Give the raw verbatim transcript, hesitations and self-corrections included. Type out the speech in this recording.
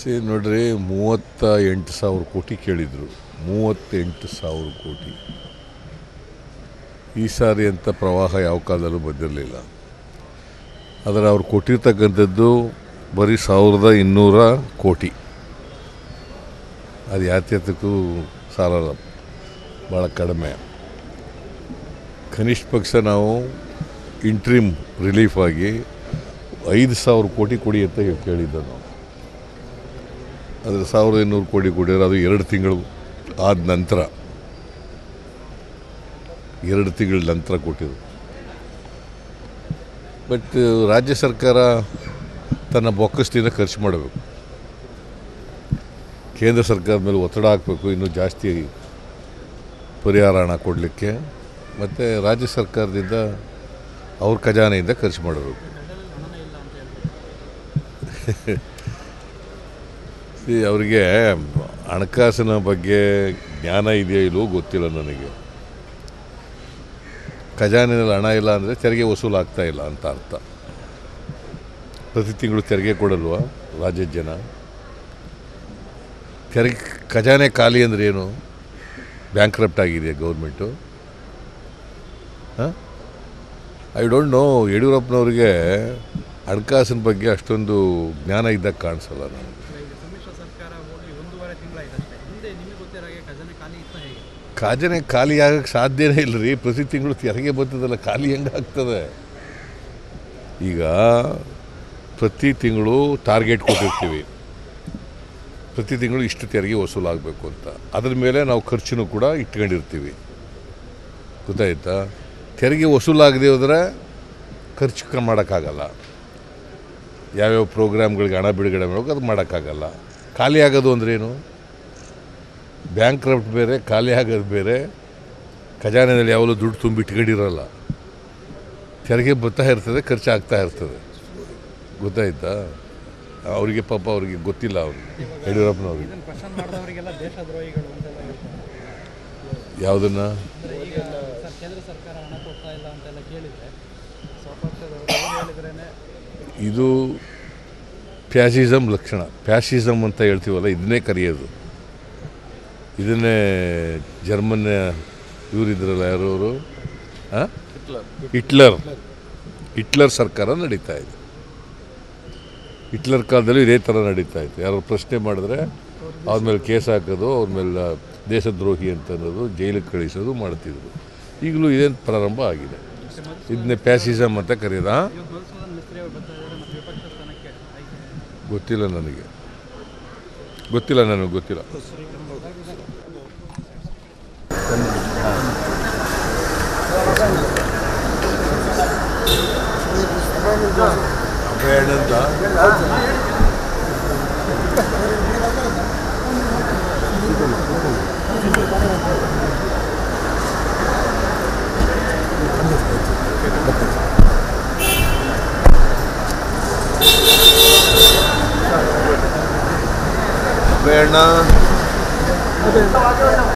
C ನೋಡ್ರಿ ಮೂವತ್ತ ಎಂಟು ಸಾವಿರ ಕೋಟಿ ಕೇಳಿದರು. ಮೂವತ್ತೆಂಟು ಸಾವಿರ ಕೋಟಿ ಈ ಸಾರಿ ಅಂತ ಪ್ರವಾಹ ಯಾವ ಕಾಲದಲ್ಲೂ ಬಂದಿರಲಿಲ್ಲ. ಆದರೆ ಅವ್ರು ಕೊಟ್ಟಿರ್ತಕ್ಕಂಥದ್ದು ಬರೀ ಸಾವಿರದ ಇನ್ನೂರ ಕೋಟಿ. ಅದು ಯಾತ್ಯತಕ್ಕೂ ಸಾಲಲ್ಲ, ಭಾಳ ಕಡಿಮೆ. ಕನಿಷ್ಠ ಪಕ್ಷ ನಾವು ಇಂಟ್ರಿಮ್ ರಿಲೀಫ್ ಆಗಿ ಐದು ಸಾವಿರ ಕೋಟಿ ಕೊಡಿ ಅಂತ ಕೇಳಿದ್ದ ನಾವು. ಆದರೆ ಸಾವಿರದ ಇನ್ನೂರು ಕೋಟಿ ಕೊಡಿದ್ರೆ ಅದು ಎರಡು ತಿಂಗಳು ಆದ ನಂತರ ಎರಡು ತಿಂಗಳ ನಂತರ ಕೊಟ್ಟಿದ್ದು. ಬಟ್ ರಾಜ್ಯ ಸರ್ಕಾರ ತನ್ನ ಬೊಕ್ಕಸದಿಂದ ಖರ್ಚು ಮಾಡಬೇಕು, ಕೇಂದ್ರ ಸರ್ಕಾರದ ಮೇಲೆ ಒತ್ತಡ ಹಾಕಬೇಕು, ಇನ್ನೂ ಜಾಸ್ತಿ ಪರಿಹಾರ ಹಣ ಕೊಡಲಿಕ್ಕೆ. ಮತ್ತು ರಾಜ್ಯ ಸರ್ಕಾರದಿಂದ ಅವ್ರ ಖಜಾನೆಯಿಂದ ಖರ್ಚು ಮಾಡಬೇಕು. ಅವರಿಗೆ ಹಣಕಾಸಿನ ಬಗ್ಗೆ ಜ್ಞಾನ ಇದೆಯೋ ಇಲ್ಲವೋ ಗೊತ್ತಿಲ್ಲ ನನಗೆ. ಖಜಾನೆಯಲ್ಲಿ ಹಣ ಇಲ್ಲ ಅಂದರೆ ತೆರಿಗೆ ವಸೂಲು ಆಗ್ತಾ ಇಲ್ಲ ಅಂತ ಅರ್ಥ. ಪ್ರತಿ ತಿಂಗಳು ತೆರಿಗೆ ಕೊಡಲ್ವ ರಾಜ್ಯದ ಜನ? ತೆರಿಗೆ ಖಜಾನೆ ಖಾಲಿ ಅಂದರೆ ಏನು? ಬ್ಯಾಂಕ್ರಪ್ಟ್ ಆಗಿದೆ ಗೌರ್ಮೆಂಟು. ಹಾಂ, ಐ ಡೋಂಟ್ ನೋ. ಯಡಿಯೂರಪ್ಪನವ್ರಿಗೆ ಹಣಕಾಸಿನ ಬಗ್ಗೆ ಅಷ್ಟೊಂದು ಜ್ಞಾನ ಇದ್ದಾಗ ಕಾಣಿಸಲ್ಲ ನನಗೆ. ಖಜಾನೆ ಖಾಲಿ ಆಗಕ್ಕೆ ಸಾಧ್ಯನೇ ಇಲ್ಲ ರೀ. ಪ್ರತಿ ತಿಂಗಳು ತೆರಿಗೆ ಬರ್ತದಲ್ಲ, ಖಾಲಿ ಹೆಂಗೆ ಆಗ್ತದೆ? ಈಗ ಪ್ರತಿ ತಿಂಗಳು ಟಾರ್ಗೆಟ್ ಕೊಟ್ಟಿರ್ತೀವಿ, ಪ್ರತಿ ತಿಂಗಳು ಇಷ್ಟು ತೆರಿಗೆ ವಸೂಲಾಗಬೇಕು ಅಂತ. ಅದ್ರ ಮೇಲೆ ನಾವು ಖರ್ಚನ್ನು ಕೂಡ ಇಟ್ಕೊಂಡಿರ್ತೀವಿ, ಗೊತ್ತಾಯ್ತಾ? ತೆರಿಗೆ ವಸೂಲಾಗದೆ ಹೋದರೆ ಖರ್ಚು ಮಾಡೋಕ್ಕಾಗಲ್ಲ. ಯಾವ್ಯಾವ ಪ್ರೋಗ್ರಾಮ್ಗಳಿಗೆ ಹಣ ಬಿಡುಗಡೆ ಮಾಡೋಕೆ ಅದು ಮಾಡೋಕ್ಕಾಗಲ್ಲ. ಖಾಲಿ ಆಗೋದು ಅಂದ್ರೇನು? ಬ್ಯಾಂಕ್ರಪ್ಟ್ ಬೇರೆ, ಖಾಲಿ ಆಗೋದು ಬೇರೆ. ಖಜಾನೆಯಲ್ಲಿ ಯಾವಾಗಲೂ ದುಡ್ಡು ತುಂಬಿಟ್ಕೊಂಡಿರಲ್ಲ, ತೆರಿಗೆ ಬರ್ತಾ ಇರ್ತದೆ, ಖರ್ಚು ಆಗ್ತಾ ಇರ್ತದೆ, ಗೊತ್ತಾಯ್ತಾ? ಅವರಿಗೆ ಪಾಪ ಅವ್ರಿಗೆ ಗೊತ್ತಿಲ್ಲ. ಅವ್ರಿಗೆ ಯಡಿಯೂರಪ್ಪನವ್ರಿಗೆ ಯಾವುದನ್ನು ಇದು ಫ್ಯಾಸಿಸಮ್ ಲಕ್ಷಣ. ಫ್ಯಾಸಿಸಮ್ ಅಂತ ಹೇಳ್ತೀವಲ್ಲ, ಇದನ್ನೇ ಕರೆಯೋದು. ಇದನ್ನೇ ಜರ್ಮನ್ ಇವರಿದ್ರಲ್ಲ, ಯಾರವರು, ಹಾಂ, ಹಿಟ್ಲರ್ ಹಿಟ್ಲರ್ ಸರ್ಕಾರ ನಡೀತಾ ಇದೆ. ಹಿಟ್ಲರ್ ಕಾಲದಲ್ಲಿ ಇದೇ ಥರ ನಡೀತಾ ಇತ್ತು. ಯಾರು ಪ್ರಶ್ನೆ ಮಾಡಿದ್ರೆ ಅವ್ರ ಮೇಲೆ ಕೇಸ್ ಹಾಕೋದು, ಅವ್ರ ಮೇಲೆ ದೇಶದ್ರೋಹಿ ಅಂತ ಅನ್ನೋದು, ಜೈಲಿಗೆ ಕಳಿಸೋದು ಮಾಡ್ತಿದ್ರು. ಈಗಲೂ ಇದೇನು ಪ್ರಾರಂಭ ಆಗಿದೆ. ಇದನ್ನೇ ಫ್ಯಾಸಿಸಮ್ ಅಂತ ಕರೆಯೋದಾ? ಗೊತ್ತಿಲ್ಲ ನನಗೆ, ಗೊತ್ತಿಲ್ಲ ನನಗೆ ಗೊತ್ತಿಲ್ಲ. ಬೇಡಂತ ಬೇಡ